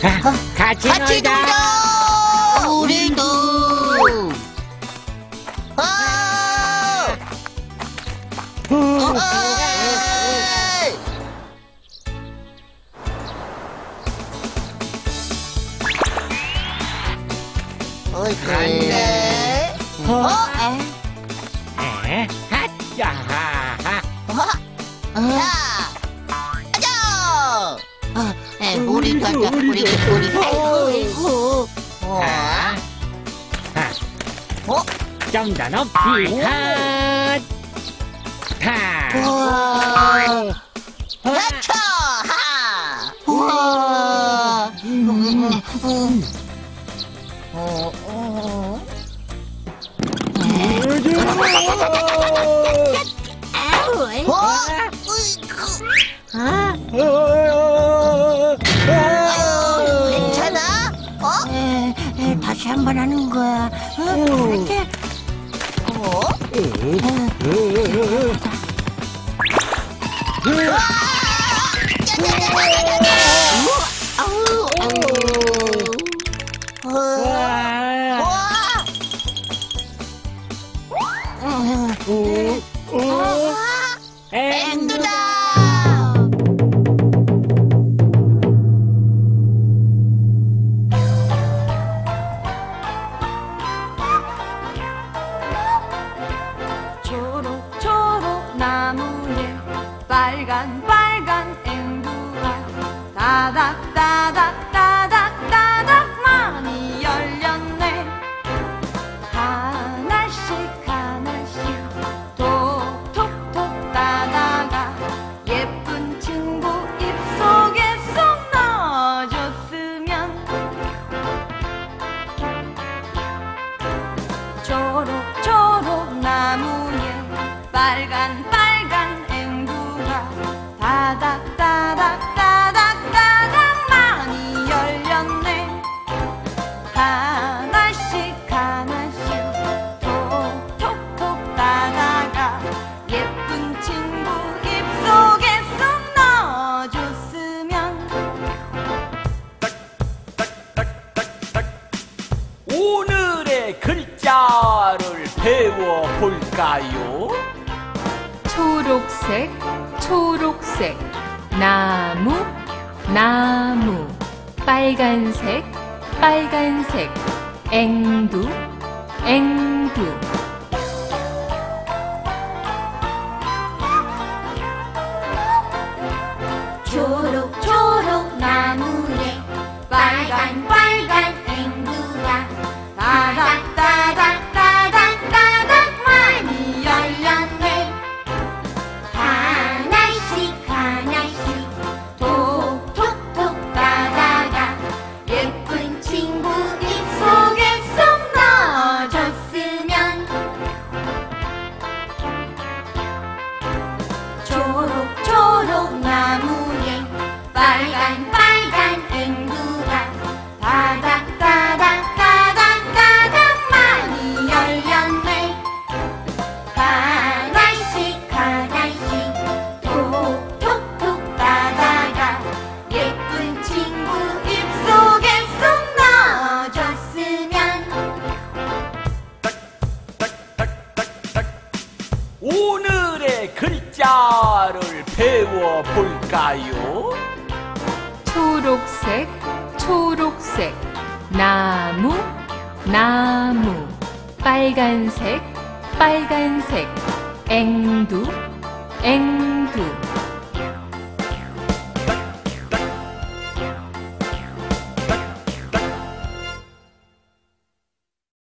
같이 같이 놀자. 놀자. 우리도. 안돼. 우리 가자. 우리. 아이고. 좀 더 높이. 우와. 야차. 우와. 괜찮아? 다시 한 번 하는 거야. 그렇게. 앵두다. 초록초록 나무에 빨간 앵두가 따닥따닥 많이 열렸네. 하나씩 톡톡톡 따다가 예쁜 친구 입속에 쏙 넣어줬으면. 초록초록 나무에 빨간 앵두가 따닥따닥 많이 열렸네. 하나씩 톡톡톡 따다가 예쁜 친구 입속에 쏙 넣어줬으면. 오늘의 글자를 배워볼까요? 초록색 나무 빨간색 앵두 초록초록 나무에 빨간 앵두가 따닥따닥 많이 열렸네. 하나씩 톡톡톡 따다가 예쁜 친구 입속에 쏙 넣어줬으면. 초록초록 나무에 빨간 앵두가 따닥따닥 많이 열렸네. 하나씩 톡톡톡 따다가 예쁜 친구 입속에 쏙 넣어줬으면. 오늘의 글자를 배워볼까요? 초록색 나무 빨간색 앵두